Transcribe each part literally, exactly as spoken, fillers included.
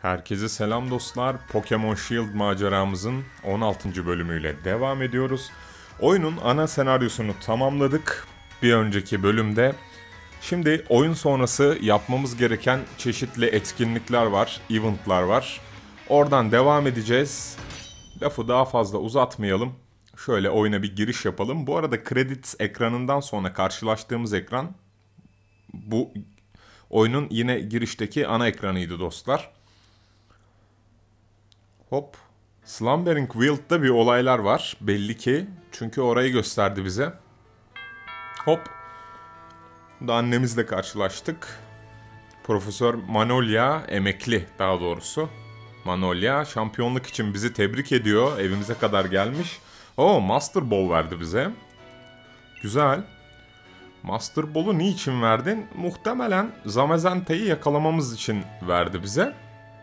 Herkese selam dostlar. Pokemon Shield maceramızın on altıncı bölümüyle devam ediyoruz. Oyunun ana senaryosunu tamamladık bir önceki bölümde. Şimdi oyun sonrası yapmamız gereken çeşitli etkinlikler var, eventlar var. Oradan devam edeceğiz. Lafı daha fazla uzatmayalım. Şöyle oyuna bir giriş yapalım. Bu arada credits ekranından sonra karşılaştığımız ekran bu oyunun yine girişteki ana ekranıydı dostlar. Hop. Slumbering Wield'da bir olaylar var belli ki. Çünkü orayı gösterdi bize. Hop. Da annemizle karşılaştık. Profesör Manolya emekli daha doğrusu. Manolya şampiyonluk için bizi tebrik ediyor. Evimize kadar gelmiş. Oo, Master Ball verdi bize. Güzel. Master Ball'u niçin verdin? Muhtemelen Zamazente'yi yakalamamız için verdi bize.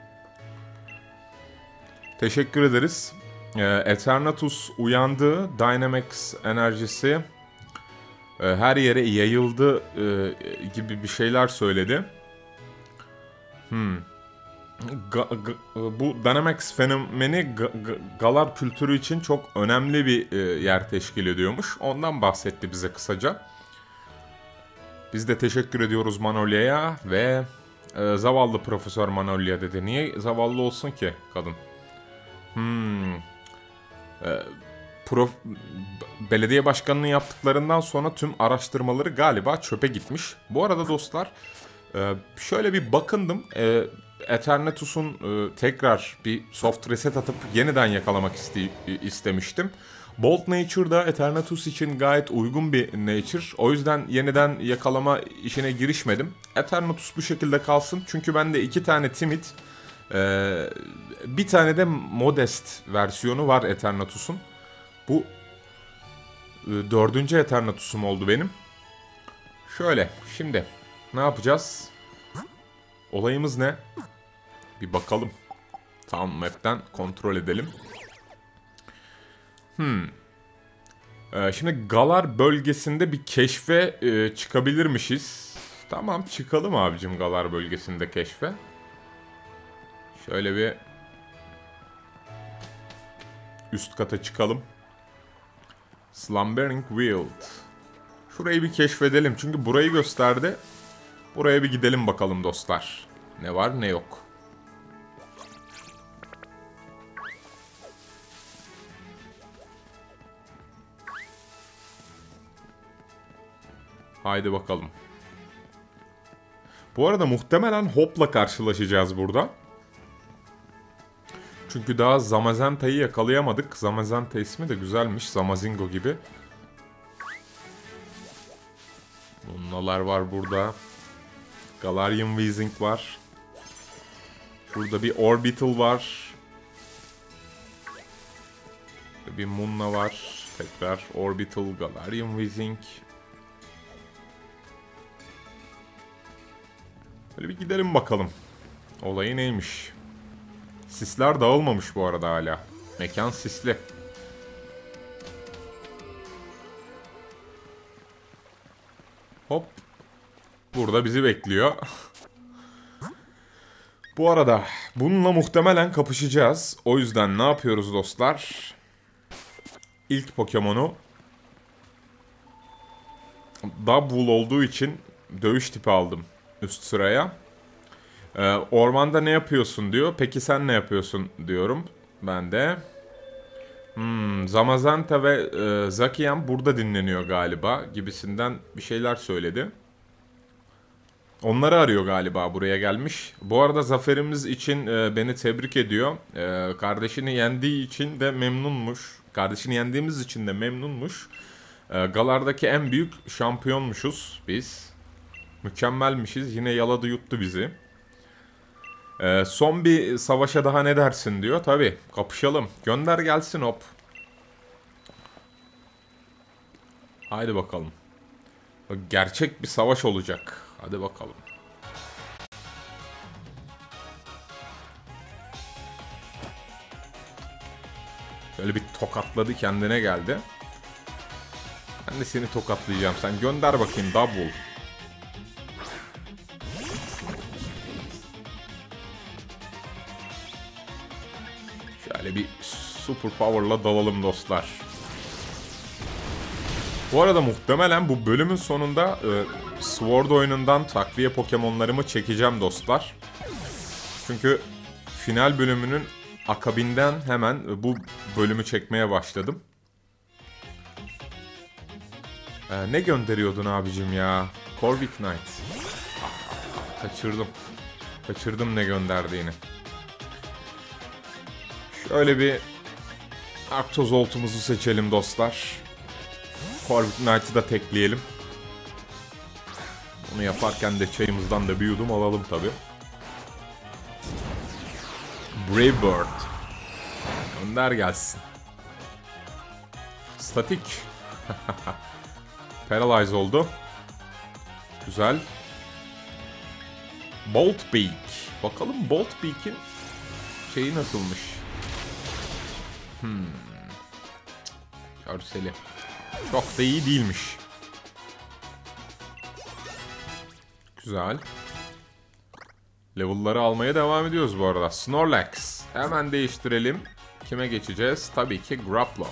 Teşekkür ederiz. Ee, Eternatus uyandı. Dynamax enerjisi e, her yere yayıldı e, gibi bir şeyler söyledi. Hmm. Ga, ga, bu Dynamax fenomeni ga, ga, Galar kültürü için çok önemli bir e, yer teşkil ediyormuş. Ondan bahsetti bize kısaca. Biz de teşekkür ediyoruz Manolya'ya ve e, zavallı Profesör Manolya dedi. Niye zavallı olsun ki kadın? Hmm. Ee, prof... Belediye başkanının yaptıklarından sonra tüm araştırmaları galiba çöpe gitmiş. Bu arada dostlar e, şöyle bir bakındım. E, Eternatus'un e, tekrar bir soft reset atıp yeniden yakalamak iste istemiştim. Bolt Nature'da Eternatus için gayet uygun bir nature. O yüzden yeniden yakalama işine girişmedim. Eternatus bu şekilde kalsın. Çünkü bende iki tane Timid, Ee, bir tane de Modest versiyonu var Eternatus'un. Bu e, dördüncü Eternatus'um oldu benim. Şöyle şimdi ne yapacağız? Olayımız ne? Bir bakalım. Tam map'ten kontrol edelim. Hmm. Ee, şimdi Galar bölgesinde bir keşfe e, çıkabilirmişiz. Tamam, çıkalım abicim Galar bölgesinde keşfe. Şöyle bir üst kata çıkalım. Slumbering Wild. Şurayı bir keşfedelim. Çünkü burayı gösterdi. Buraya bir gidelim bakalım dostlar. Ne var ne yok. Haydi bakalım. Bu arada muhtemelen Hop'la karşılaşacağız burada. Çünkü daha Zamazenta'yı yakalayamadık. Zamazenta ismi de güzelmiş. Zamazingo gibi. Bunlar var burada. Galarian Weezing var. Şurada bir Orbital var. Bir Munna var. Tekrar Orbital, Galarian Weezing. Böyle bir gidelim bakalım. Olayı neymiş? Sisler dağılmamış bu arada hala. Mekan sisli. Hop. Burada bizi bekliyor. Bu arada bununla muhtemelen kapışacağız. O yüzden ne yapıyoruz dostlar? İlk Pokemon'u Double olduğu için dövüş tipi aldım üst sıraya. Ee, ormanda ne yapıyorsun diyor. Peki sen ne yapıyorsun diyorum. Ben de. Hmm, Zamazenta ve e, Zacian burada dinleniyor galiba gibisinden bir şeyler söyledi. Onları arıyor galiba, buraya gelmiş. Bu arada zaferimiz için e, beni tebrik ediyor. E, kardeşini yendiği için de memnunmuş. Kardeşini yendiğimiz için de memnunmuş. E, Galar'daki en büyük şampiyonmuşuz biz. Mükemmelmişiz. Yine yaladı yuttu bizi. Ee, son bir savaşa daha ne dersin diyor. Tabii kapışalım. Gönder gelsin hop. Haydi bakalım. Gerçek bir savaş olacak. Hadi bakalım. Böyle bir tokatladı, kendine geldi. Ben de seni tokatlayacağım. Sen gönder bakayım double. Şöyle bir super power'la dalalım dostlar. Bu arada muhtemelen bu bölümün sonunda e, Sword oyunundan takviye Pokemon'larımı çekeceğim dostlar. Çünkü final bölümünün akabinden hemen bu bölümü çekmeye başladım. Ee, ne gönderiyordun abicim ya? Corvick Knight. Ah, kaçırdım. Kaçırdım ne gönderdiğini. Şöyle bir Arctozolt'umuzu seçelim dostlar. Corvick Knight'ı da tekleyelim. Bunu yaparken de çayımızdan da bir yudum alalım tabi. Brave Bird. Gönder gelsin. Statik. Paralyze oldu. Güzel. Bolt Beak. Bakalım Bolt Beak'in şeyi nasılmış. Hmm. Görseli. Çok da iyi değilmiş. Güzel. Level'ları almaya devam ediyoruz bu arada. Snorlax. Hemen değiştirelim. Kime geçeceğiz? Tabii ki Graplo.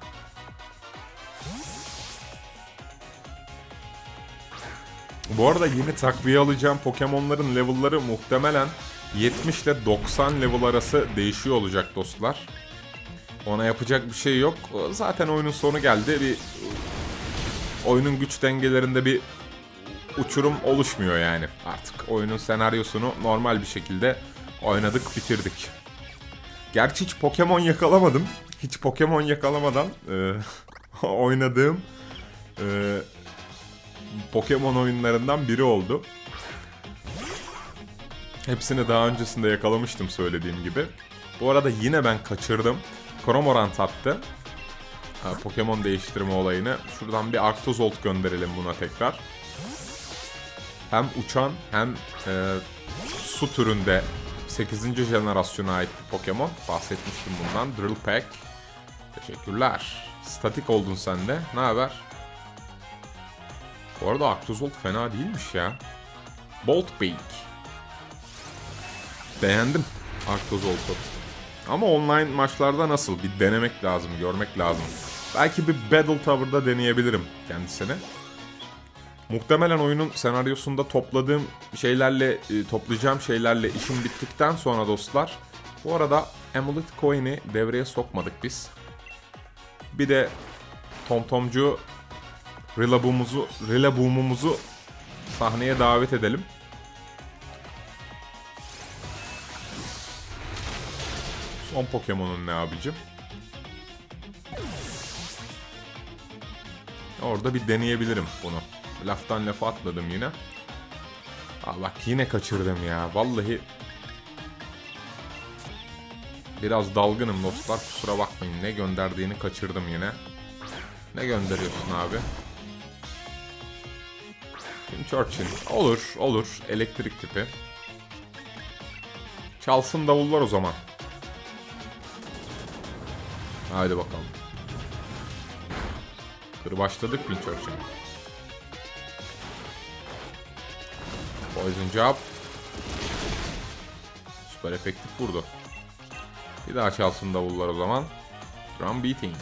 Bu arada yeni takviye alacağım Pokemon'ların level'ları muhtemelen yetmiş ile doksan level arası değişiyor olacak dostlar. Ona yapacak bir şey yok. Zaten oyunun sonu geldi. Bir oyunun güç dengelerinde bir uçurum oluşmuyor yani. Artık oyunun senaryosunu normal bir şekilde oynadık, bitirdik. Gerçi hiç Pokemon yakalamadım. Hiç Pokemon yakalamadan e, oynadığım e, Pokemon oyunlarından biri oldu. Hepsini daha öncesinde yakalamıştım söylediğim gibi. Bu arada yine ben kaçırdım. Cramorant attı. Pokemon değiştirme olayını. Şuradan bir Arctozolt gönderelim buna tekrar. Hem uçan hem e, su türünde sekizinci jenerasyona ait bir Pokemon. Bahsetmiştim bundan. Drill Peck. Teşekkürler. Statik oldun sen de. Ne haber? Bu arada Arctozolt fena değilmiş ya. Bolt Beak. Beğendim Arctozolt'u. Ama online maçlarda nasıl? Bir denemek lazım, görmek lazım. Belki bir Battle Tower'da deneyebilirim kendisini. Muhtemelen oyunun senaryosunda topladığım şeylerle, toplayacağım şeylerle işim bittikten sonra dostlar. Bu arada Amulet Coin'i devreye sokmadık biz. Bir de Tomtomcu Rillaboom'umuzu, Rillaboom'umuzu sahneye davet edelim. Son Pokemon'un ne abicim? Orada bir deneyebilirim bunu. Laftan lafa atladım yine. Aa bak yine kaçırdım ya. Vallahi biraz dalgınım dostlar. Kusura bakmayın. Ne gönderdiğini kaçırdım yine. Ne gönderiyorsun abi? Churchill. Olur, olur. Elektrik tipi. Çalsın davullar o zaman. Haydi bakalım. Kırbaçladık Pinchurch'ı. Poison Jab. Süper efektif vurdu. Bir daha çalsın davullar o zaman. Drum Beating.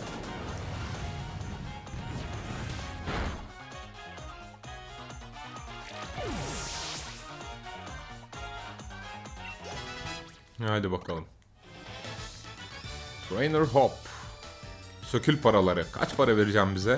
Haydi bakalım. Trainer Hop. Sökül paraları. Kaç para vereceğim bize?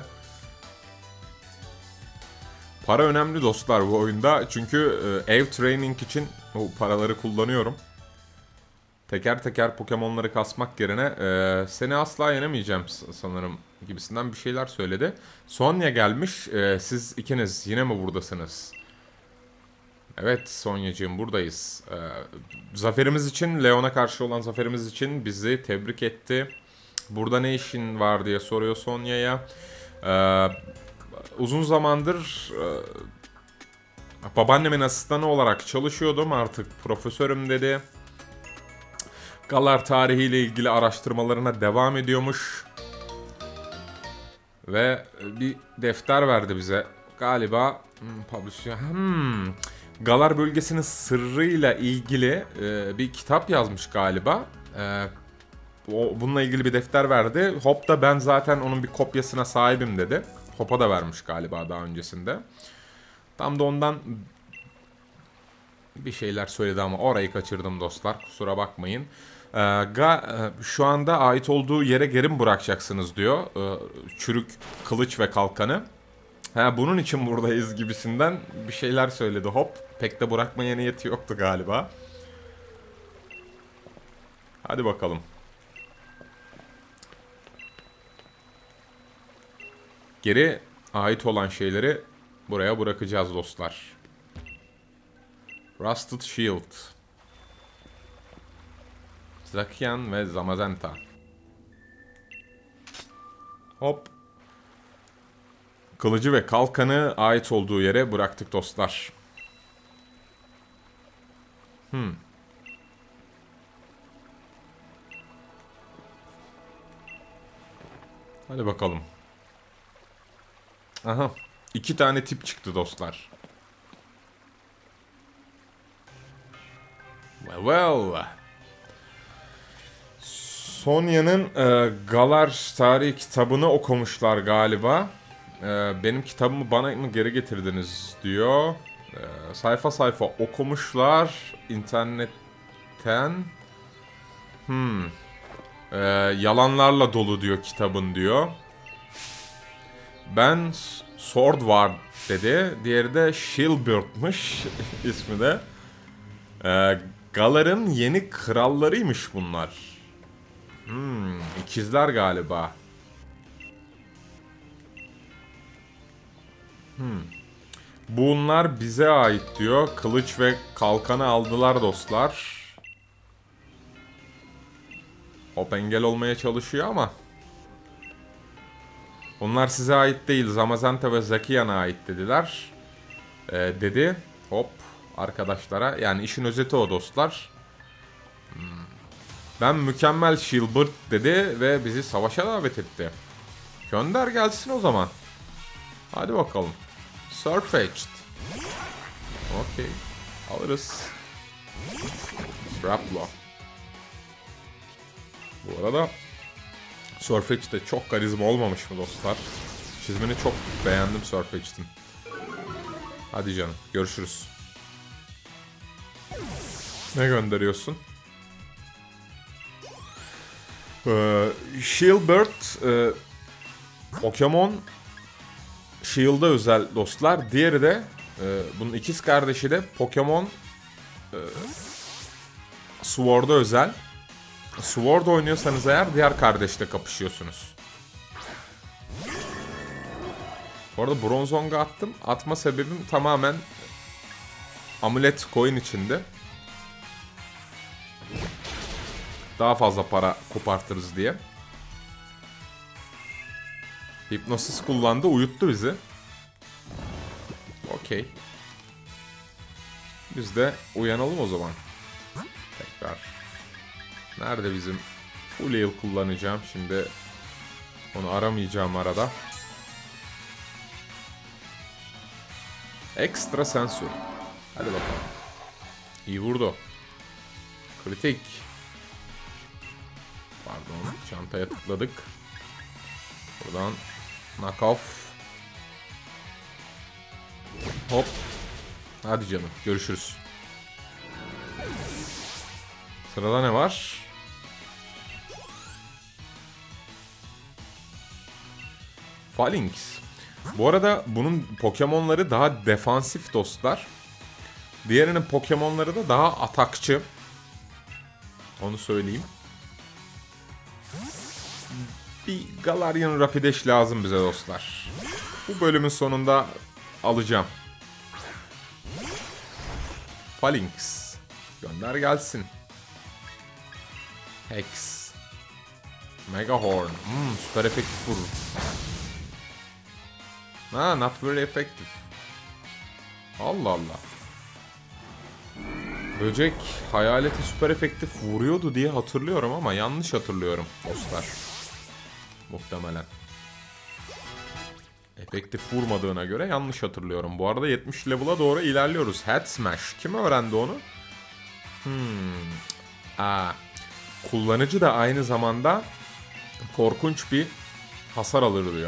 Para önemli dostlar bu oyunda. Çünkü e, ev training için o paraları kullanıyorum. Teker teker Pokemon'ları kasmak yerine e, seni asla yenemeyeceğim sanırım gibisinden bir şeyler söyledi. Sonya gelmiş. E, siz ikiniz yine mi buradasınız? Evet Sonyacığım buradayız. E, zaferimiz için, Leon'a karşı olan zaferimiz için bizi tebrik etti. Burada ne işin var diye soruyor Sonya'ya. Ee, uzun zamandır e, babaannemin asistanı olarak çalışıyordum. Artık profesörüm dedi. Galar tarihiyle ilgili araştırmalarına devam ediyormuş. Ve bir defter verdi bize. Galiba hmm, publisher, hmm, Galar bölgesinin sırrıyla ilgili e, bir kitap yazmış galiba. E, o, bununla ilgili bir defter verdi. Hop da ben zaten onun bir kopyasına sahibim dedi. Hop'a da vermiş galiba daha öncesinde. Tam da ondan bir şeyler söyledi ama orayı kaçırdım dostlar. Kusura bakmayın. Ee, ga, şu anda ait olduğu yere geri mi bırakacaksınız diyor. Ee, çürük kılıç ve kalkanı. Ha, bunun için buradayız gibisinden bir şeyler söyledi Hop. Pek de bırakmaya niyeti yoktu galiba. Hadi bakalım. Geri ait olan şeyleri buraya bırakacağız dostlar. Rusted Shield. Zakian ve Zamazenta. Hop. Kılıcı ve kalkanı ait olduğu yere bıraktık dostlar. Hmm. Hadi bakalım. Aha. İki tane tip çıktı dostlar. Well, well. Sonya'nın e, Galar tarihi kitabını okumuşlar galiba. E, benim kitabımı bana mı geri getirdiniz diyor. E, sayfa sayfa okumuşlar internetten. Hmm. E, yalanlarla dolu diyor kitabın diyor. Ben Sword War dedi. Diğeri de Shieldbeard'mış ismi de. E, Galar'ın yeni krallarıymış bunlar. Hmm, ikizler galiba. Hmm. Bunlar bize ait diyor. Kılıç ve kalkanı aldılar dostlar. Hop engel olmaya çalışıyor ama. Onlar size ait değil. Zamazenta ve Zakian'a ait dediler. Ee, dedi. Hop arkadaşlara. Yani işin özeti o dostlar. Hmm. Ben mükemmel Shieldbeard dedi ve bizi savaşa davet etti. Gönder gelsin o zaman. Hadi bakalım. Surfetched. Okey. Alırız. Straplo. Bu arada Surfetched de çok karizma olmamış mı dostlar? Çizimini çok beğendim Surfetched'in. Hadi canım. Görüşürüz. Ne gönderiyorsun? Ee, Shieldbeard e, Pokemon Shield'a özel dostlar. Diğeri de e, bunun ikiz kardeşi de Pokemon e, Sword'a özel. Sword oynuyorsanız eğer diğer kardeşle kapışıyorsunuz. Bu arada Bronzong'a attım. Atma sebebim tamamen amulet coin içinde. Daha fazla para kopartırız diye. Hipnosis kullandı, uyuttu bizi. Okey. Biz de uyanalım o zaman. Tekrar. Nerede bizim full heal kullanacağım şimdi. Onu aramayacağım arada. Ekstra sensör. Hadi bakalım. İyi vurdu. Kritik. Pardon, çantaya tıkladık. Buradan knock off. Hop. Hadi canım, görüşürüz. Sırada ne var? Phalanx. Bu arada bunun Pokemon'ları daha defansif dostlar. Diğerinin Pokemon'ları da daha atakçı. Onu söyleyeyim. Bir Galarian Rapidash lazım bize dostlar. Bu bölümün sonunda alacağım. Phalanx. Gönder gelsin. Hex. Megahorn. Hmm, süper efektif vurur. Ha, not very effective. Allah Allah. Böcek hayaleti süper efektif vuruyordu diye hatırlıyorum ama yanlış hatırlıyorum dostlar. Muhtemelen. Efektif vurmadığına göre yanlış hatırlıyorum. Bu arada yetmiş level'a doğru ilerliyoruz. Head Smash. Kim öğrendi onu? Hmm. Aa. kullanıcı da aynı zamanda korkunç bir hasar alır diyor.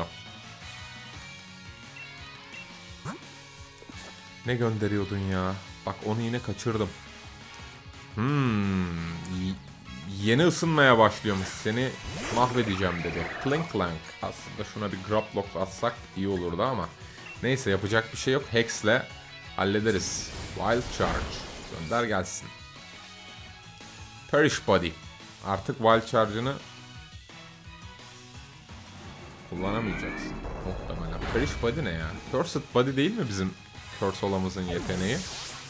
Ne gönderiyordun ya? Bak onu yine kaçırdım. Hmm, yeni ısınmaya başlıyormuş. Seni mahvedeceğim dedi. Clink clank. Aslında şuna bir grab lock atsak iyi olurdu ama. Neyse yapacak bir şey yok. Hex'le hallederiz. Wild Charge. Gönder gelsin. Perish Body. Artık Wild Charge'ını kullanamayacaksın. Muhtemelen. Perish Body ne ya? Cursed Body değil mi bizim Curse olamızın yeteneği?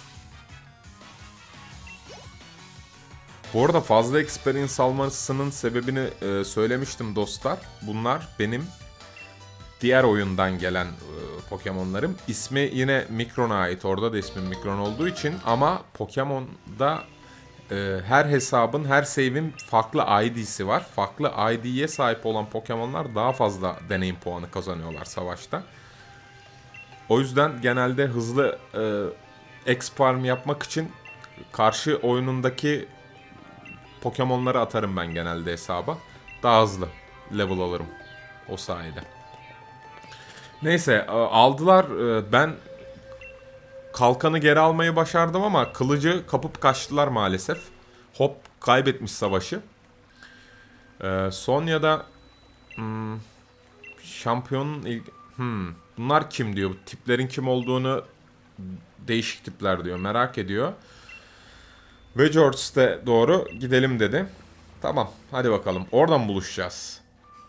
Bu arada fazla experience almasının sebebini e, söylemiştim dostlar. Bunlar benim diğer oyundan gelen e, Pokemon'larım. İsmi yine Micron'a ait. Orada da ismim Micron olduğu için. Ama Pokemon'da e, her hesabın, her save'in farklı I D'si var. Farklı I D'ye sahip olan Pokemon'lar daha fazla deneyim puanı kazanıyorlar savaşta. O yüzden genelde hızlı e, X farm yapmak için karşı oyunundaki Pokemon'ları atarım ben genelde hesaba. Daha hızlı level alırım o sayede. Neyse aldılar. Ben kalkanı geri almayı başardım ama kılıcı kapıp kaçtılar maalesef. Hop kaybetmiş savaşı. Sonya'da hmm, şampiyonun ilk... Hmm, bunlar kim diyor. Tiplerin kim olduğunu değişik tipler diyor. Merak ediyor. Wedgehorst'e doğru gidelim dedi. Tamam hadi bakalım. Oradan buluşacağız.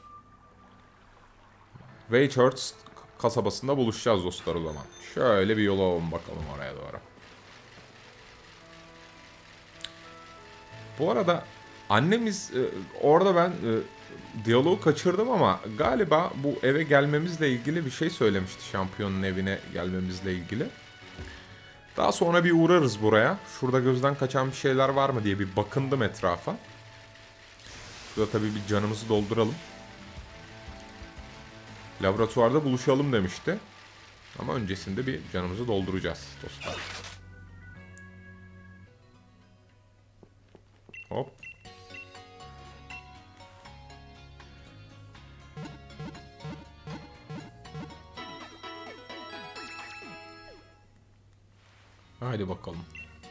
Wedgehorst kasabasında buluşacağız dostlar o zaman. Şöyle bir yola alalım bakalım oraya doğru. Bu arada annemiz e, orada ben e, diyaloğu kaçırdım ama galiba bu eve gelmemizle ilgili bir şey söylemişti. Şampiyonun evine gelmemizle ilgili. Daha sonra bir uğrarız buraya. Şurada gözden kaçan bir şeyler var mı diye bir bakındım etrafa. Şurada tabii bir canımızı dolduralım. Laboratuvarda buluşalım demişti. Ama öncesinde bir canımızı dolduracağız dostlar. Hop. Haydi bakalım.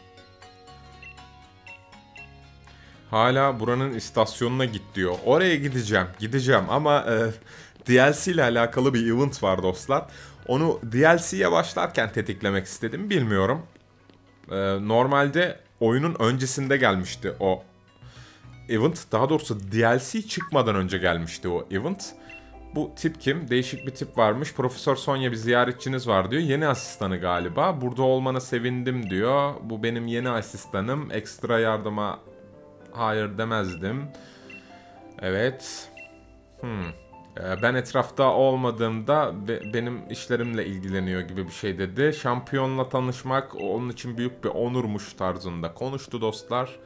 Hala buranın istasyonuna git diyor. Oraya gideceğim. Gideceğim ama e, D L C ile alakalı bir event var dostlar. Onu D L C'ye başlarken tetiklemek istedim. Bilmiyorum. E, normalde oyunun öncesinde gelmişti o event. Daha doğrusu D L C çıkmadan önce gelmişti o event. Bu tip kim? Değişik bir tip varmış. Profesör Sonya bir ziyaretçiniz var diyor. Yeni asistanı galiba. Burada olmana sevindim diyor. Bu benim yeni asistanım. Ekstra yardıma hayır demezdim. Evet. Hmm. Ee, ben etrafta olmadığımda be, benim işlerimle ilgileniyor gibi bir şey dedi. Şampiyonla tanışmak onun için büyük bir onurmuş tarzında konuştu dostlar.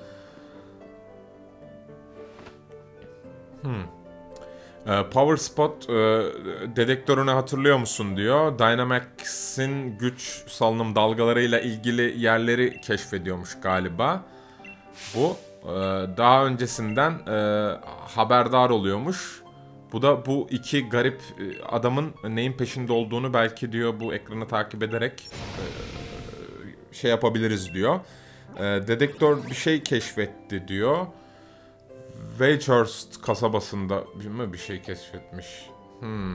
Hmm. Power Spot e, dedektörünü hatırlıyor musun diyor. Dynamax'in güç salınım dalgalarıyla ilgili yerleri keşfediyormuş galiba. Bu e, daha öncesinden e, haberdar oluyormuş. Bu da bu iki garip adamın neyin peşinde olduğunu belki diyor bu ekranı takip ederek e, şey yapabiliriz diyor. E, dedektör bir şey keşfetti diyor. Wedgehorst kasabasında mi bir şey keşfetmiş. Hmm.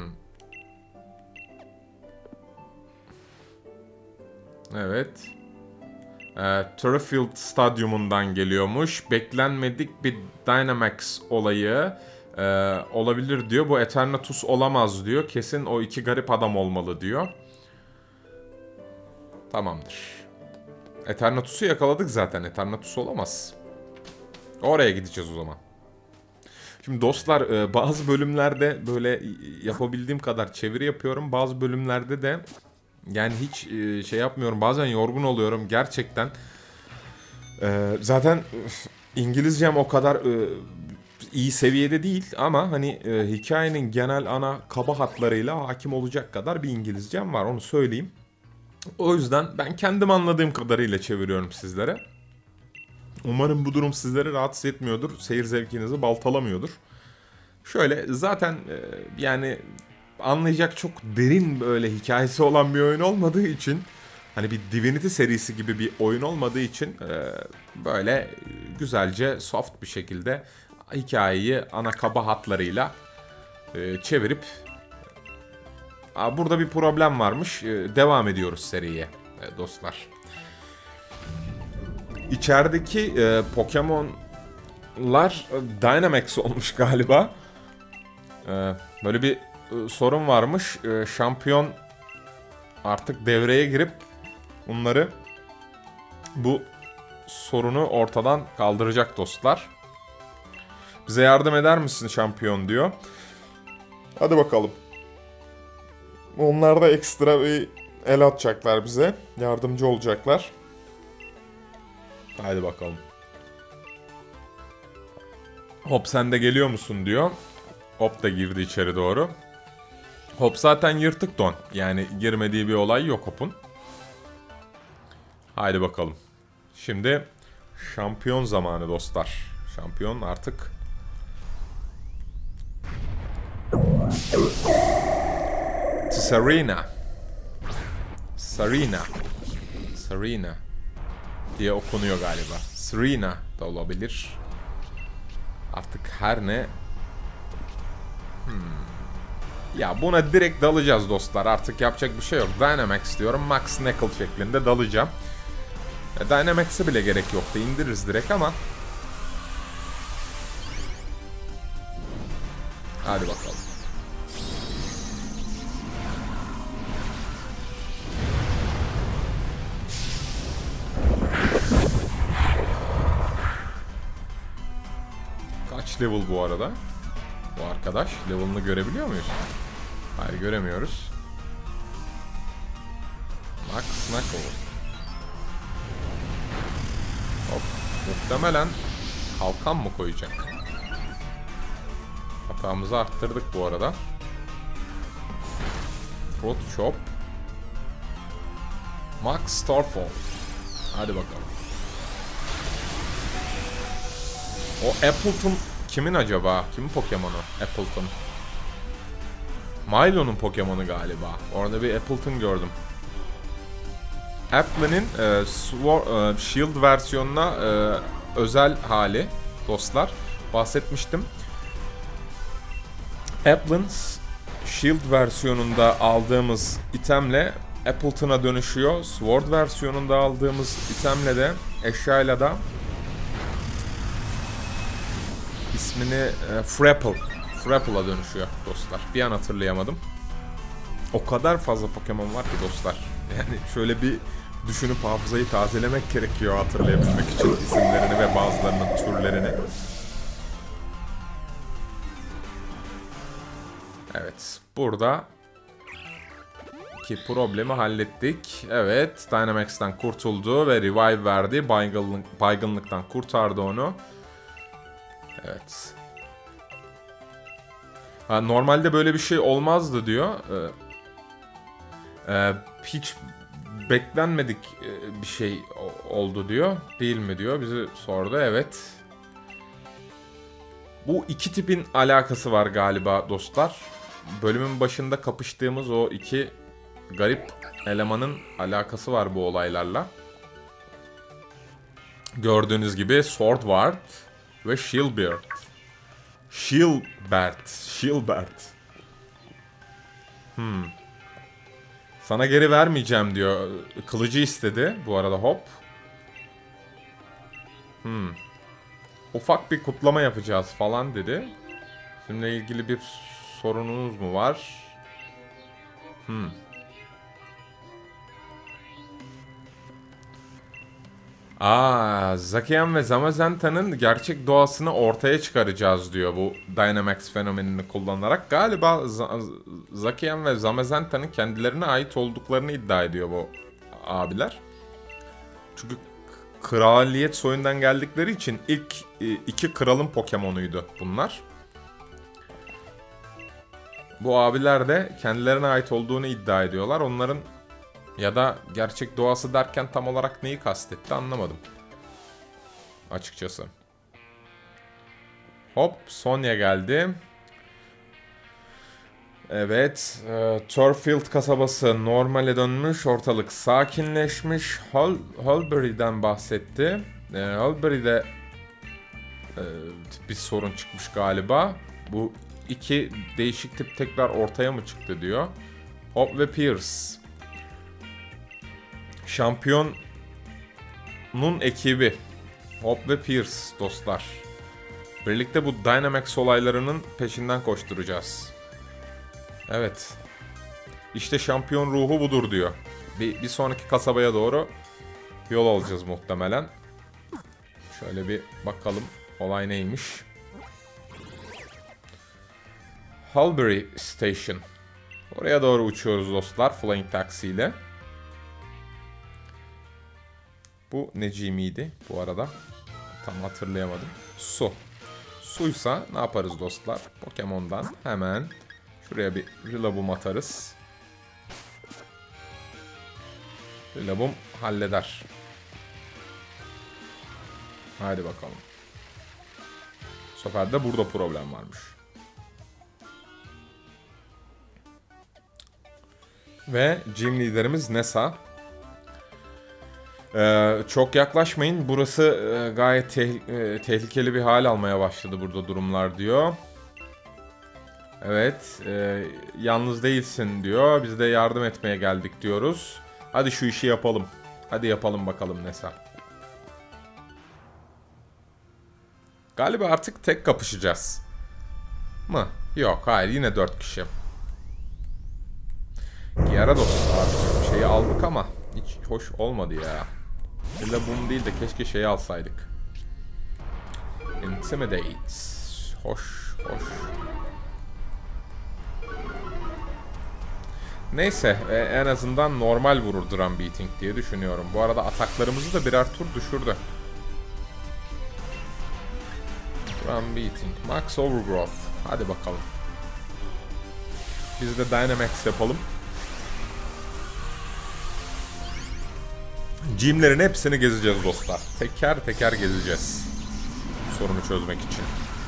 Evet. Ee, Turffield Stadyumundan geliyormuş. Beklenmedik bir Dynamax olayı e, olabilir diyor. Bu Eternatus olamaz diyor. Kesin o iki garip adam olmalı diyor. Tamamdır. Eternatus'u yakaladık zaten. Eternatus olamaz. Oraya gideceğiz o zaman. Şimdi dostlar bazı bölümlerde böyle yapabildiğim kadar çeviri yapıyorum. Bazı bölümlerde de yani hiç şey yapmıyorum. Bazen yorgun oluyorum gerçekten. Zaten İngilizcem o kadar iyi seviyede değil ama hani hikayenin genel ana kaba hatlarıyla hakim olacak kadar bir İngilizcem var, onu söyleyeyim. O yüzden ben kendim anladığım kadarıyla çeviriyorum sizlere. Umarım bu durum sizleri rahatsız etmiyordur. Seyir zevkinizi baltalamıyordur. Şöyle zaten e, yani anlayacak çok derin böyle hikayesi olan bir oyun olmadığı için, hani bir Divinity serisi gibi bir oyun olmadığı için e, böyle güzelce soft bir şekilde hikayeyi ana kaba hatlarıyla e, çevirip a, burada bir problem varmış. E, devam ediyoruz seriye e, dostlar. İçerideki e, Pokemon'lar e, Dynamax olmuş galiba. E, böyle bir e, sorun varmış. E, şampiyon artık devreye girip bunları, bu sorunu ortadan kaldıracak dostlar. Bize yardım eder misin şampiyon diyor. Hadi bakalım. Onlar da ekstra bir el atacaklar bize. Yardımcı olacaklar. Haydi bakalım. Hop sen de geliyor musun diyor. Hop da girdi içeri doğru. Hop zaten yırtık don. Yani girmediği bir olay yok Hop'un. Haydi bakalım. Şimdi şampiyon zamanı dostlar. Şampiyon artık. Sarina. Sarina. Sarina diye okunuyor galiba. Serena da olabilir. Artık her ne. Hmm. Ya buna direkt dalacağız dostlar. Artık yapacak bir şey yok. Dynamax diyorum. Max Knuckle şeklinde dalacağım. E, Dynamax'e bile gerek yoktu. İndiririz direkt ama. Hadi bakalım. Kaç level bu arada? Bu arkadaş. Level'ını görebiliyor muyuz? Hayır, göremiyoruz. Max Knuckle. Hop. Muhtemelen kalkan mı koyacak? Hatamızı arttırdık bu arada. Throat Chop. Max Starfall. Hadi bakalım. O Appleton kimin acaba? Kimin Pokemon'u? Appleton. Milo'nun Pokemon'u galiba. Orada bir Appleton gördüm. Apple'nin e, Sword, e, Shield versiyonuna e, özel hali dostlar. Bahsetmiştim. Apple'ın Shield versiyonunda aldığımız itemle Appleton'a dönüşüyor. Sword versiyonunda aldığımız itemle de, eşyayla da ismini e, Frapple. Frapple'a dönüşüyor dostlar. Bir an hatırlayamadım. O kadar fazla Pokemon var ki dostlar. Yani şöyle bir düşünüp hafızayı tazelemek gerekiyor hatırlayabilmek için isimlerini ve bazılarının türlerini. Evet, burada ki problemi hallettik. Evet, Dynamax'ten kurtuldu ve revive verdi. Baygınlık, baygınlıktan kurtardı onu. Evet. Ha, normalde böyle bir şey olmazdı diyor. Ee, e, hiç beklenmedik bir şey oldu diyor. Değil mi diyor. Bizi sordu. Evet. Bu iki tipin alakası var galiba dostlar. Bölümün başında kapıştığımız o iki garip elemanın alakası var bu olaylarla. Gördüğünüz gibi Swordward ve Shieldbeard. Shieldbeard. Shieldbeard. Hmm. Sana geri vermeyeceğim diyor. Kılıcı istedi bu arada Hop. Hmm. Ufak bir kutlama yapacağız falan dedi. Sizinle ilgili bir sorununuz mu var? Hmm. Aa, Zacian ve Zamazenta'nın gerçek doğasını ortaya çıkaracağız diyor bu Dynamax fenomenini kullanarak. Galiba Zacian ve Zamazenta'nın kendilerine ait olduklarını iddia ediyor bu abiler. Çünkü kraliyet soyundan geldikleri için ilk iki kralın Pokemon'uydu bunlar. Bu abiler de kendilerine ait olduğunu iddia ediyorlar. Onların ya da gerçek doğası derken tam olarak neyi kastetti anlamadım. açıkçası. Hop, Sonya geldi. Evet, e, Turfield kasabası normale dönmüş, ortalık sakinleşmiş. Hol Holbury'den bahsetti. E, Holbury'de e, bir sorun çıkmış galiba. Bu iki değişik tip tekrar ortaya mı çıktı diyor. Hop ve Pierce. Şampiyonun ekibi. Hop ve Pierce dostlar. Birlikte bu Dynamax olaylarının peşinden koşturacağız. Evet. İşte şampiyon ruhu budur diyor. Bir, bir sonraki kasabaya doğru yol alacağız muhtemelen. Şöyle bir bakalım olay neymiş. Holbury Station. Oraya doğru uçuyoruz dostlar Flying Taxi ile. Bu ne miydi bu arada? Tam hatırlayamadım. Su. Suysa ne yaparız dostlar? Pokemon'dan hemen şuraya bir Rillaboom atarız. Rillaboom halleder. Hadi bakalım. Bu sefer de burada problem varmış. Ve gym liderimiz Nessa. Ee, çok yaklaşmayın. Burası e, gayet te e, tehlikeli bir hal almaya başladı burada durumlar diyor. Evet. E, yalnız değilsin diyor. Biz de yardım etmeye geldik diyoruz. Hadi şu işi yapalım. Hadi yapalım bakalım Nessa. Galiba artık tek kapışacağız. Mı? Yok. Hayır. Yine dört kişi. Gyarados abi. Şeyi aldık ama hiç hoş olmadı ya. Rillaboom değil de keşke şeyi alsaydık. Intimidate. Hoş, hoş. Neyse, e, en azından normal vurur Drum Beating diye düşünüyorum. Bu arada ataklarımızı da birer tur düşürdü. Drum Beating. Max Overgrowth. Hadi bakalım. Biz de Dynamax yapalım. Gymlerin hepsini gezeceğiz dostlar. Teker teker gezeceğiz. Sorunu çözmek için.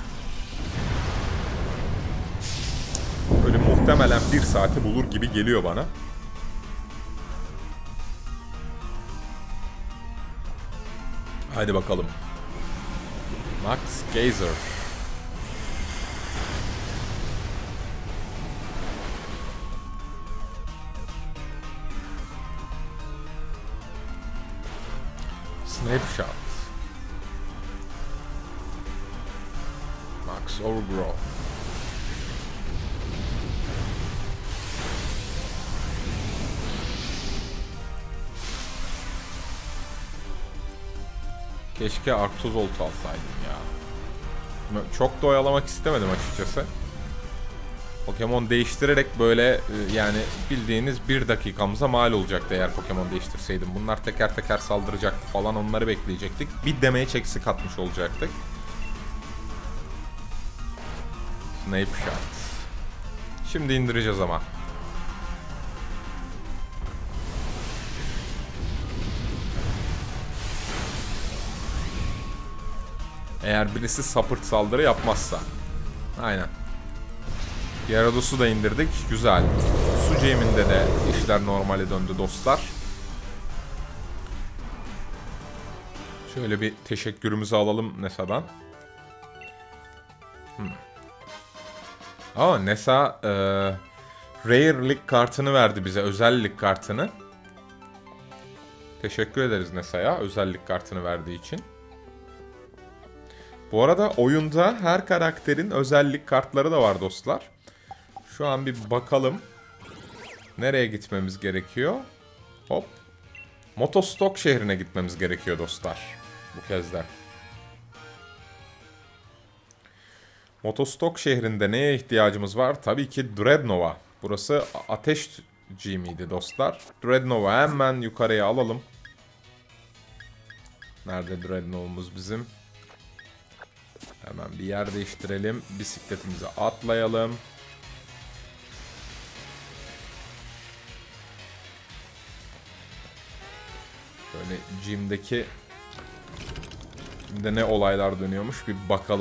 Böyle muhtemelen bir saati bulur gibi geliyor bana. Haydi bakalım. Max Geyser. Snapshot. Max Overgrowth. Keşke Arctozolt alsaydım ya. Çok da oyalamak istemedim açıkçası. Pokemon değiştirerek böyle yani bildiğiniz bir dakikamıza mal olacaktı eğer Pokemon değiştirseydim. Bunlar teker teker saldıracaktı falan, onları bekleyecektik. Bir damage eksik atmış olacaktık. Snapshot. Şimdi indireceğiz ama. Eğer birisi sapırt saldırı yapmazsa. Aynen. Yarados'u da indirdik. Güzel. Su Gym'inde de işler normale döndü dostlar. Şöyle bir teşekkürümüzü alalım Nessa'dan. Hmm. Aa, Nessa e, Rare Lig kartını verdi bize. Özellik kartını. Teşekkür ederiz Nessa'ya özellik kartını verdiği için. Bu arada oyunda her karakterin özellik kartları da var dostlar. Şu an bir bakalım. Nereye gitmemiz gerekiyor? Hop. Motostok şehrine gitmemiz gerekiyor dostlar. Bu kez de. Motostok şehrinde neye ihtiyacımız var? Tabii ki Drednova. Burası ateş Gym'iydi dostlar. Drednova hemen yukarıya alalım. Nerede Drednova'mız bizim? Hemen bir yer değiştirelim. Bisikletimize atlayalım. Böyle gym'deki Şimdi ne olaylar dönüyormuş bir bakalım.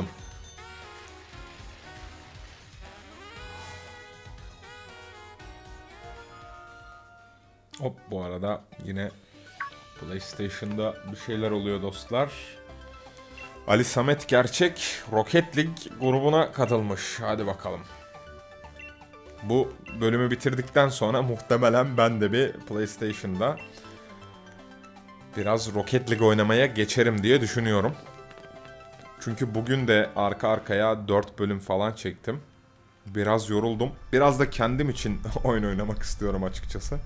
Hop, bu arada yine PlayStation'da bir şeyler oluyor dostlar. Ali Samet Gerçek Rocket League grubuna katılmış. Hadi bakalım. Bu bölümü bitirdikten sonra muhtemelen ben de bir PlayStation'da biraz Rocket League oynamaya geçerim diye düşünüyorum. Çünkü bugün de arka arkaya dört bölüm falan çektim. Biraz yoruldum. Biraz da kendim için oyun oynamak istiyorum açıkçası.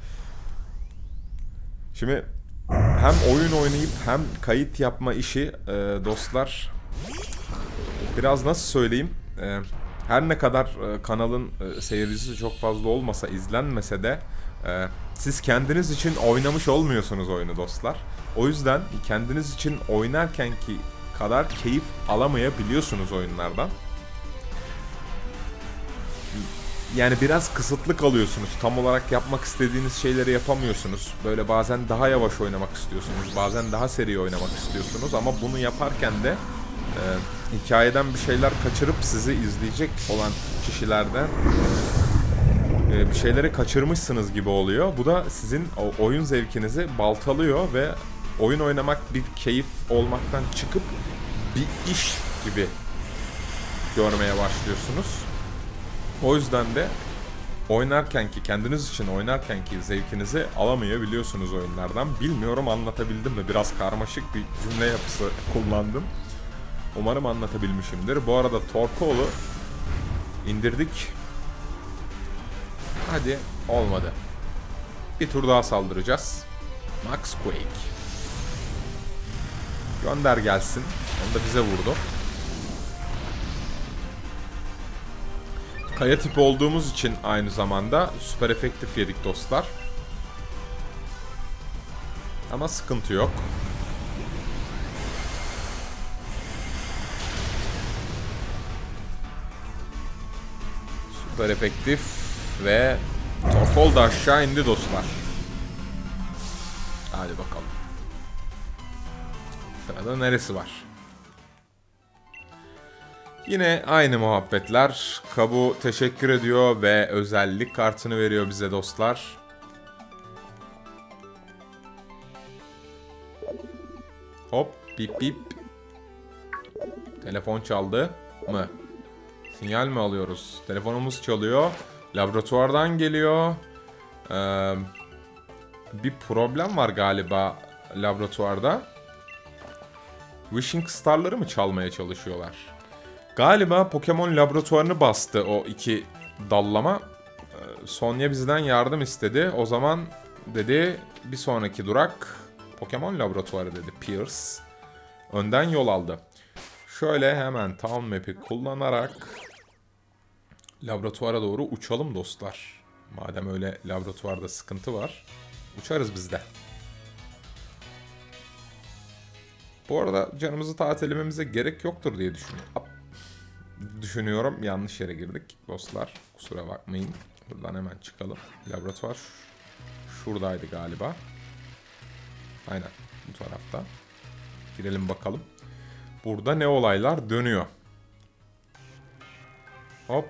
Şimdi hem oyun oynayıp hem kayıt yapma işi e, dostlar, biraz nasıl söyleyeyim, e, her ne kadar e, kanalın e, seyircisi çok fazla olmasa, izlenmese de e, siz kendiniz için oynamış olmuyorsunuz oyunu dostlar. O yüzden kendiniz için oynarkenki kadar keyif alamayabiliyorsunuz oyunlardan. Yani biraz kısıtlı kalıyorsunuz. Tam olarak yapmak istediğiniz şeyleri yapamıyorsunuz. Böyle bazen daha yavaş oynamak istiyorsunuz. Bazen daha seri oynamak istiyorsunuz. Ama bunu yaparken de e, hikayeden bir şeyler kaçırıp sizi izleyecek olan kişilerden e, bir şeyleri kaçırmışsınız gibi oluyor. Bu da sizin o oyun zevkinizi baltalıyor ve oyun oynamak bir keyif olmaktan çıkıp bir iş gibi görmeye başlıyorsunuz. O yüzden de oynarkenki, kendiniz için oynarkenki zevkinizi alamayabiliyorsunuz oyunlardan. Bilmiyorum anlatabildim mi? Biraz karmaşık bir cümle yapısı kullandım. Umarım anlatabilmişimdir. Bu arada Torkoğlu indirdik. Hadi, olmadı. Bir tur daha saldıracağız. Max Quake. Gönder gelsin. Onu da bize vurdu. Kaya tipi olduğumuz için aynı zamanda süper efektif yedik dostlar. Ama sıkıntı yok. Süper efektif ve Torkoğlu da aşağı indi dostlar. Hadi bakalım. Sırada neresi var? Yine aynı muhabbetler. Kabu teşekkür ediyor ve özellik kartını veriyor bize dostlar. Hop, bip bip. Telefon çaldı mı? Sinyal mi alıyoruz? Telefonumuz çalıyor. Laboratuvardan geliyor. Ee, bir problem var galiba laboratuvarda. Wishing Star'ları mı çalmaya çalışıyorlar? Galiba Pokemon laboratuvarını bastı o iki dallama. Sonya bizden yardım istedi. O zaman dedi bir sonraki durak Pokemon laboratuvarı dedi Pierce. Önden yol aldı. Şöyle hemen Town Map'i kullanarak laboratuvara doğru uçalım dostlar. Madem öyle laboratuvarda sıkıntı var, uçarız biz de. Bu arada canımızı tatilememize gerek yoktur diye düşünüyorum. Düşünüyorum. Yanlış yere girdik dostlar. Kusura bakmayın. Buradan hemen çıkalım. Laboratuvar şuradaydı galiba. Aynen bu tarafta. Girelim bakalım. Burada ne olaylar dönüyor. Hop.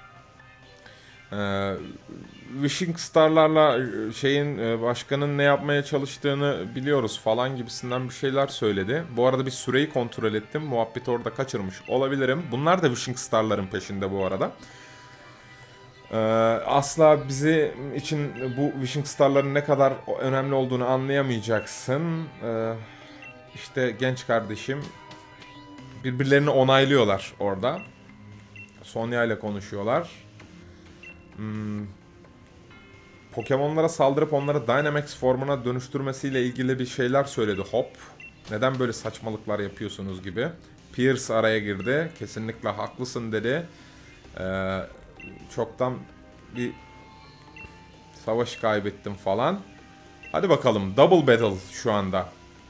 Ee, Wishing Star'larla şeyin başkanın ne yapmaya çalıştığını biliyoruz falan gibisinden bir şeyler söyledi. Bu arada bir süreyi kontrol ettim. Muhabbeti orada kaçırmış olabilirim. Bunlar da Wishing Star'ların peşinde bu arada. Ee, asla bizi için bu Wishing Star'ların ne kadar önemli olduğunu anlayamayacaksın. Ee, işte genç kardeşim birbirlerini onaylıyorlar orada. Sonya ile konuşuyorlar. Hmm. Pokemon'lara saldırıp onları Dynamax formuna dönüştürmesiyle ilgili bir şeyler söyledi Hop. Neden böyle saçmalıklar yapıyorsunuz gibi. Pierce araya girdi. Kesinlikle haklısın dedi. Ee, çoktan bir savaş kaybettim falan. Hadi bakalım. Double Battle şu anda.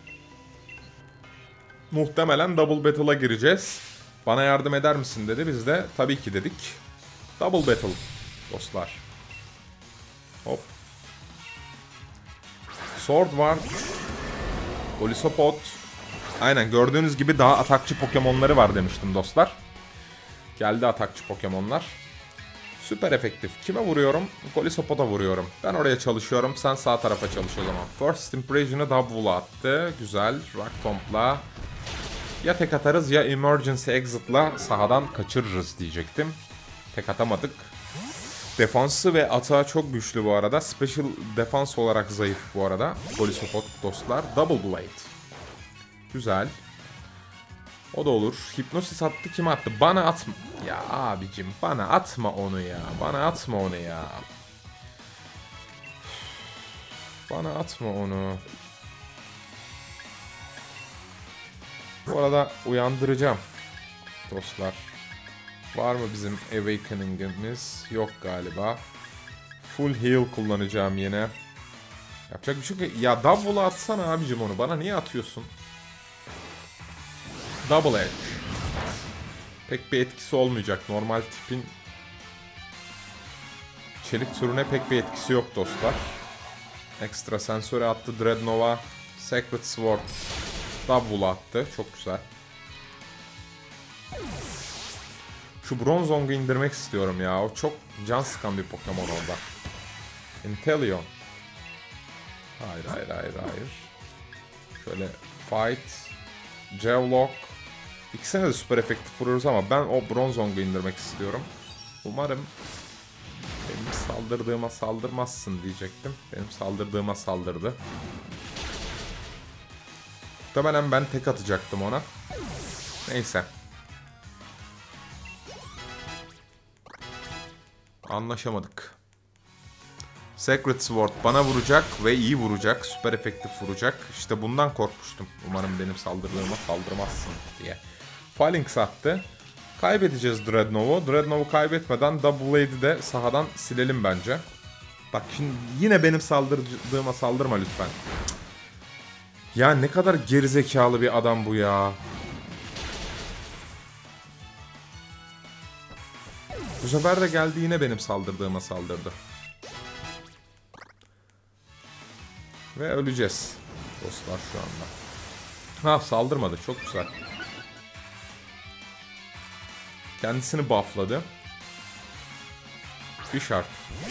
Muhtemelen Double Battle'a gireceğiz. Bana yardım eder misin dedi. Biz de tabii ki dedik. Double Battle dostlar. Hop. Sword var. Golisopod. Aynen, gördüğünüz gibi daha atakçı Pokemon'ları var demiştim dostlar. Geldi atakçı Pokemon'lar. Süper efektif. Kime vuruyorum? Golisopod'a vuruyorum. Ben oraya çalışıyorum. Sen sağ tarafa çalış o zaman. First Impression'ı double attı. Güzel. Rock Tomb'la ya tek atarız ya Emergency Exit'la sahadan kaçırırız diyecektim. Tek atamadık. Defansı ve atağı çok güçlü bu arada. Special defans olarak zayıf bu arada. Golisopod dostlar. Double Blade. Güzel. O da olur. Hipnosis attı, kim attı? Bana atma. Ya abicim bana atma onu ya. Bana atma onu ya. Bana atma onu. Bu arada uyandıracağım dostlar. Var mı bizim Awakening'imiz? Yok galiba. Full heal kullanacağım yine. Yapacak bir şey yok. Ya double'a atsana abicim onu. Bana niye atıyorsun? Double Edge. Pek bir etkisi olmayacak. Normal tipin çelik türüne pek bir etkisi yok dostlar. Ekstra sensöre attı Dreadnough'a. Sacred Sword double attı. Çok güzel. Şu Bronzong'u indirmek istiyorum ya. O çok can sıkan bir Pokemon orada. Inteleon. Hayır hayır hayır hayır. Şöyle Fight. Geolock. İkisine de süper efektif vuruyoruz ama ben o Bronzong'u indirmek istiyorum. Umarım benim saldırdığıma saldırmazsın diyecektim. Benim saldırdığıma saldırdı. Muhtemelen ben tek atacaktım ona. Neyse. Anlaşamadık. Sacred Sword bana vuracak ve iyi vuracak. Süper efektif vuracak. İşte bundan korkmuştum. Umarım benim saldırdığıma saldırmazsın diye. Phalanx attı. Kaybedeceğiz Dreadnought'u. Dreadnought'u kaybetmeden Double Blade'i de sahadan silelim bence. Bak şimdi yine benim saldırdığıma saldırma lütfen. Ya ne kadar gerizekalı bir adam bu ya. Bu sefer de geldi yine benim saldırdığıma saldırdı. Ve öleceğiz dostlar şu anda. Ha saldırmadı, çok güzel. Kendisini buffladı. Bir şart.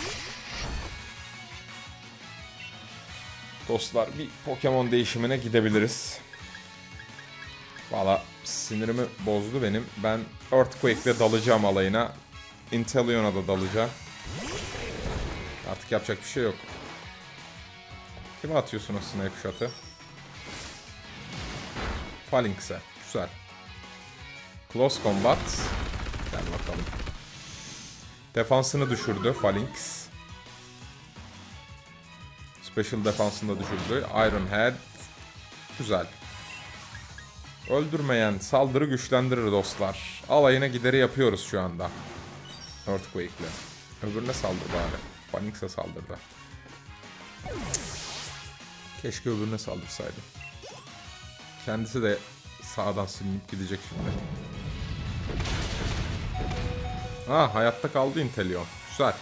Dostlar bir Pokemon değişimine gidebiliriz. Valla sinirimi bozdu benim. Ben Earthquake'le dalacağım alayına. Inteleon'a da dalacağım. Artık yapacak bir şey yok. Kime atıyorsun o snapshot'ı? Phalanx'e. Güzel. Close Combat. Gel bakalım. Defansını düşürdü Phalanx. Special defansını da düşürdü. Iron Head. Güzel. Öldürmeyen saldırı güçlendirir dostlar. Alayına gideri yapıyoruz şu anda. Earthquake'le. Öbürüne saldır bari. Phalanx'e saldırdı. Keşke öbürüne saldırsaydı. Kendisi de sağdan silinip gidecek şimdi. Ah, hayatta kaldı Inteleon. Güzel.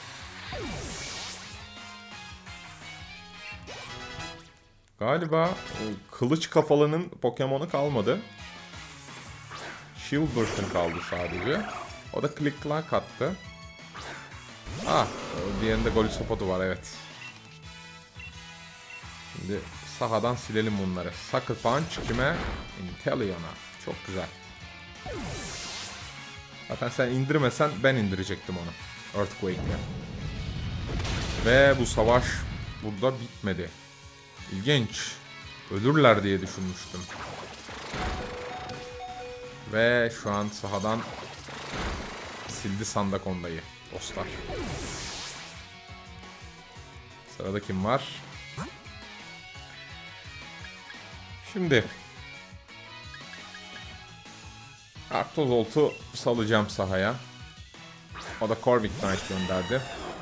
Galiba kılıç kafalının Pokemon'u kalmadı. Shieldburst'un kaldı sadece. O da Click Clack attı. Ah, diğerinde Golisopod'u var, evet. Şimdi sahadan silelim bunları. Sucker Punch kime? Inteleon'a. Çok güzel. Zaten sen indirmesen ben indirecektim onu. Earthquake'le. Ve bu savaş burada bitmedi. İlginç. Ölürler diye düşünmüştüm. Ve şu an sahadan sildi Sandakonda'yı dostlar. Sırada kim var? Şimdi Arctozolt'u salacağım sahaya. O da Corvic Knight gönderdi.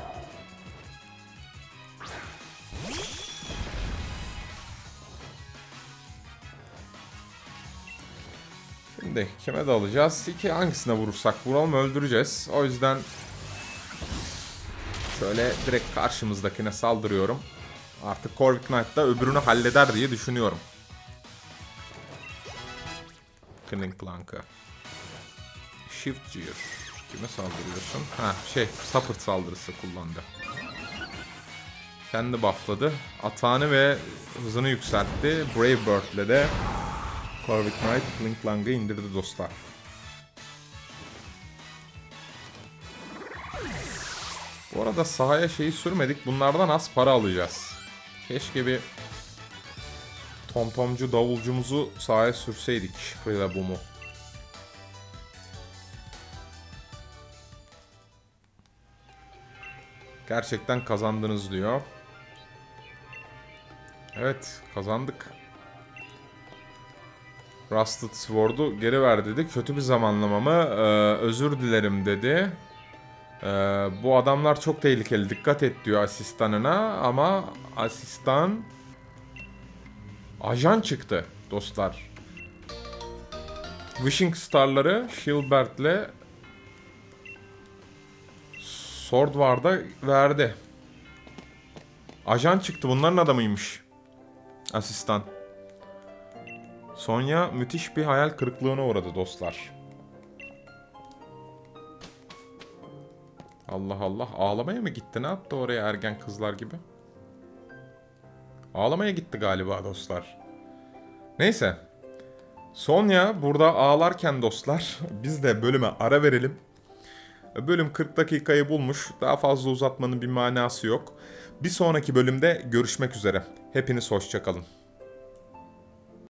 Şimdi kime dalacağız? İki hangisine vurursak vuralım öldüreceğiz. O yüzden şöyle direkt karşımızdakine saldırıyorum. Artık Corvic Knight da öbürünü halleder diye düşünüyorum. Klinkklank'ı. Shift Gear. Kime saldırıyorsun? Ha şey, Support saldırısı kullandı. Kendi buffladı. Atağını ve hızını yükseltti. Brave Bird'le de Corvic Knight Klinkklank'ı indirdi dostlar. Bu arada sahaya şeyi sürmedik. Bunlardan az para alacağız. Keşke bir tomtomcu davulcumuzu sahaya sürseydik. Rillaboom'u. Gerçekten kazandınız diyor. Evet, kazandık. Rusted Sword'u geri ver dedi. Kötü bir zamanlama mı? Ee, özür dilerim dedi. Ee, bu adamlar çok tehlikeli. Dikkat et diyor asistanına. Ama asistan ajan çıktı dostlar. Wishing Star'ları Shilbert'le Swordward'a verdi. Ajan çıktı. Bunların adamıymış. Asistan. Sonya müthiş bir hayal kırıklığına uğradı dostlar. Allah Allah. Ağlamaya mı gitti? Ne yaptı oraya ergen kızlar gibi? Ağlamaya gitti galiba dostlar. Neyse. Sonya burada ağlarken dostlar biz de bölüme ara verelim. Bölüm kırk dakikayı bulmuş. Daha fazla uzatmanın bir manası yok. Bir sonraki bölümde görüşmek üzere. Hepiniz hoşça kalın.